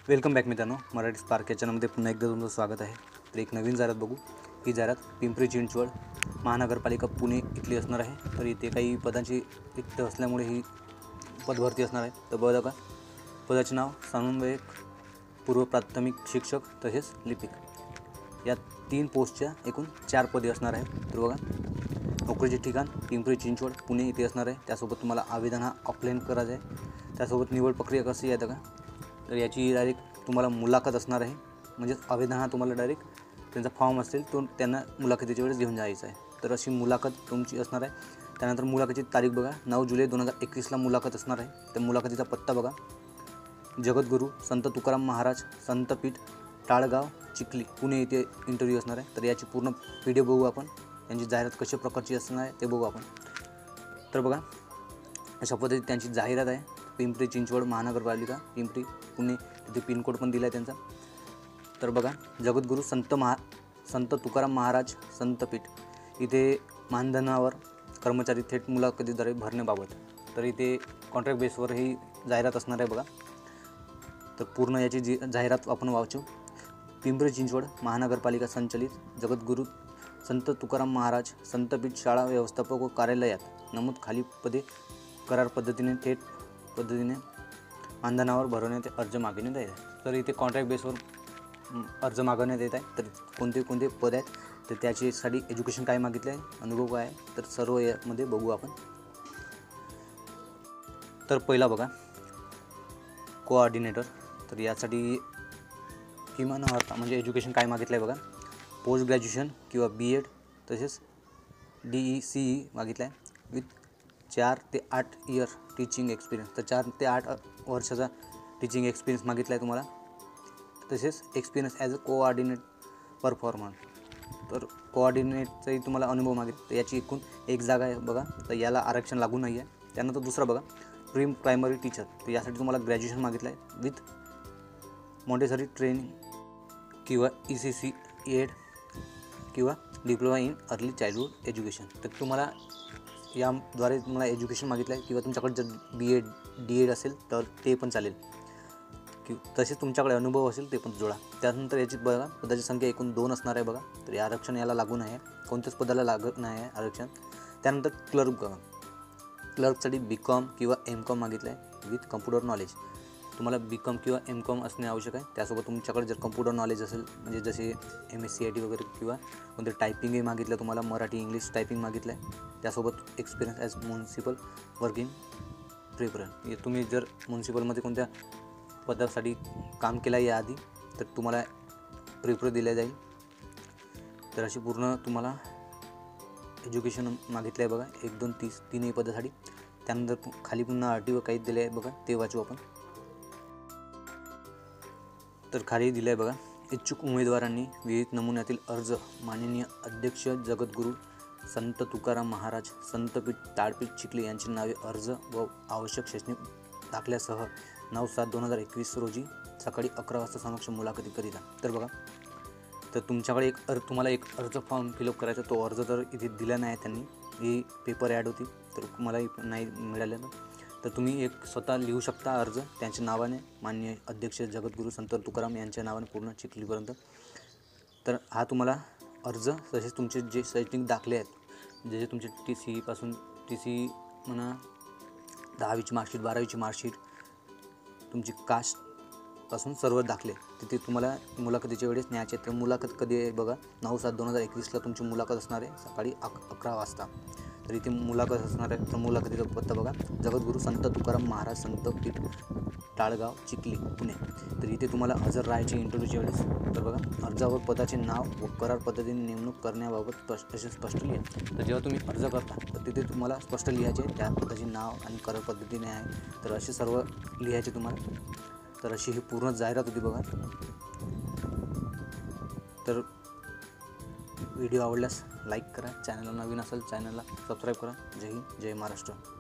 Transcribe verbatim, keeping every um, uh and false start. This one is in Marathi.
वेलकम बॅक मित्रांनो, मराठी स्पार्क या चॅनलमध्ये पुन्हा एकदा तुमचं स्वागत आहे। तर एक नवीन जाहिरात बघू। ही जाहिरात पिंपरी चिंचवड महानगरपालिका पुणे इथली असणार आहे। तर इथे काही पदांची रिक्त असल्यामुळे ही पदभरती असणार आहे। तर बघा का, पदाचे नाव समन्वयक, पूर्व प्राथमिक शिक्षक तसेच लिपिक या तीन पोस्टच्या एकूण चार पदे असणार आहेत। तर बघा, नोकरीचे ठिकाण पिंपरी चिंचवड पुणे इथे असणार आहे। त्यासोबत तुम्हाला आवेदन हा ऑफलाईन करायचा आहे। त्यासोबत निवड प्रक्रिया कशी आहे का, तर याची डायरेक्ट तुम्हाला मुलाखत असणार आहे। म्हणजे आवेदन हा तुम्हाला डायरेक्ट त्यांचा फॉर्म असेल तो त्यांना मुलाखतीच्या वेळेस घेऊन जायचा आहे। तर अशी मुलाखत तुमची असणार आहे। त्यानंतर मुलाखतीची तारीख बघा, नऊ जुलै दोन हजार एकवीसला मुलाखत असणार आहे। त्या मुलाखतीचा पत्ता बघा, जगद्गुरू संत तुकाराम महाराज संतपीठ टाळगाव चिखली पुणे येथे इंटरव्ह्यू असणार आहे। तर याची पूर्ण व्हिडिओ बघू आपण, यांची जाहिरात कशा प्रकारची असणार आहे ते बघू आपण। तर बघा, अशा पद्धतीने त्यांची जाहिरात आहे। पिंपरी चिंचवड महानगरपालिका पिंपरी पुणे, तिथे पिनकोड पण दिला आहे त्यांचा। तर बघा, जगद्गुरू संत महा संत तुकाराम महाराज संतपीठ इथे मानधनावर कर्मचारी थेट मुलाखतीद्वारे भरण्याबाबत। तर इथे कॉन्ट्रॅक्ट बेसवर ही जाहिरात असणार आहे बघा। तर पूर्ण याची जी जाहिरात आपण वाचू। पिंपरी चिंचवड महानगरपालिका संचलित जगद्गुरू संत तुकाराम महाराज संतपीठ शाळा व्यवस्थापक व कार्यालयात नमूद खाली पदे करार पद्धतीने थेट पद्धतीने मानधनावर भरवण्यात अर्ज मागवण्यात येत आहे। तर इथे कॉन्ट्रॅक्ट बेसवर अर्ज मागवण्यात येत आहे। तर कोणते कोणते पद आहेत, तर त्याच्यासाठी एज्युकेशन काय मागितलं आहे, अनुभव काय आहे, तर सर्व यामध्ये बघू आपण। तर पहिला बघा, कोऑर्डिनेटर। तर यासाठी किमान अर्थ म्हणजे एज्युकेशन काय मागितलं आहे बघा, पोस्ट ग्रॅज्युएशन किंवा बी एड तसेच डी ई सी ई मागितलं आहे विथ चार ते आठ इयर टीचिंग एक्सपिरियन्स। तर चार ते आठ वर्षाचा टीचिंग एक्सपिरियन्स मागितला आहे तुम्हाला। तसेच experience as a coordinate performer. तर कोऑर्डिनेटचाही तुम्हाला अनुभव मागितला। तर याची एकूण एक जागा आहे बघा, तर याला आरक्षण लागू नाही आहे। त्यानंतर दुसरा बघा, प्री प्रायमरी टीचर। तर यासाठी तुम्हाला ग्रॅज्युएशन मागितलं आहे विथ मॉन्टेसरी ट्रेनिंग किंवा ई सी सी एड किंवा diploma in early childhood education. तर तुम्हाला याद्वारे तुम्हाला एज्युकेशन मागितलं आहे किंवा तुमच्याकडे जर बी एड डी एड असेल तर ते पण चालेल, की तसेच तुमच्याकडे अनुभव असेल ते पण जोडा। त्यानंतर याची बघा, पदाची संख्या एकूण दोन असणार आहे बघा। तर या आरक्षण याला लागू नाही आहे, कोणत्याच पदाला लागत नाही आहे आरक्षण। त्यानंतर क्लर्क बघा, क्लर्कसाठी बी कॉम किंवा एम कॉम मागितलं आहे विथ कम्प्युटर नॉलेज। तुम्हाला बी कॉम किंवा एम कॉम असणे आवश्यक आहे। त्यासोबत तुमच्याकडे जर कम्प्युटर नॉलेज असेल, म्हणजे जसे M S C I T वगैरे, किंवा कोणतं टायपिंगही मागितलं तुम्हाला, मराठी इंग्लिश टायपिंग मागितलं आहे। त्यासोबत experience as municipal working preference. हे तुम्ही जर म्युन्सिपलमध्ये कोणत्या पदासाठी काम केलं आहे याआधी, तर तुम्हाला प्रिफर दिल्या जाईल। तर अशी पूर्ण तुम्हाला एज्युकेशन मागितलं आहे बघा, एक दोन तीस तीनही पदासाठी। त्यानंतर खाली पुन्हा आर टी ओ काही दिले आहे बघा, ते वाचू आपण। तर खाली दिलं आहे बघा, इच्छुक उमेदवारांनी विहित नमुन्यातील अर्ज माननीय अध्यक्ष जगद्गुरू संत तुकाराम महाराज संतपीठ टाळपीठ चिखली यांची नावे अर्ज व आवश्यक शैक्षणिक दाखल्यासह नऊ सात दोन हजार एकवीस रोजी सकाळी अकरा वाजता समक्ष मुलाखती करीता। तर बघा, तर तुमच्याकडे एक अर्ज तुम्हाला एक अर्ज फॉर्म फिलअप करायचा, तो अर्ज तर इथे दिला नाही त्यांनी, ही पेपर ॲड होती तर मलाही नाही मिळालेलं। तर तुम्ही एक स्वतः लिहू शकता अर्ज त्यांच्या नावाने, माननीय अध्यक्ष जगद्गुरू संत तुकाराम यांच्या नावाने पूर्ण चिखलीपर्यंत। तर हा तुम्हाला अर्ज, तसेच तुमचे जे शैक्षणिक दाखले आहेत, जे जे तुमचे टी सी पासून टी सी म्हणा, दहावीची मार्कशीट, बारावीची मार्कशीट, तुमची कास्टपासून सर्व दाखले तिथे तुम्हाला मुलाखतीच्या वेळेस न्यायचे। तर मुलाखत कधी आहे बघा, नऊ सात दोन हजार एकवीसला तुमची मुलाखत असणार आहे सकाळी अक अकरा वाजता। तर इथे मुलाखत असणार आहे। तर मुलाखतीचा पत्ता बघा, जगद्गुरू संत तुकाराम महाराज संतपीठ टाळगाव चिखली पुणे। तर इथे तुम्हाला हजर राहायचे इंटरव्ह्यूच्या वेळेस। तर बघा, अर्जावर पदाचे नाव व करार पद्धतीने नेमणूक करण्याबाबत तसे स्पष्ट लिहा। तर जेव्हा तुम्ही अर्ज करता तर तिथे तुम्हाला स्पष्ट लिहायचे त्या पदाचे नाव आणि करार पद्धतीने आहे। तर असे सर्व लिहायचे तुम्हाला। तर अशी ही पूर्ण जाहिरात होती बघा। तर व्हिडिओ आवडल्यास लाईक करा, चॅनलला नवीन असेल चॅनलला सबस्क्राईब करा। जय हिंद, जय महाराष्ट्र।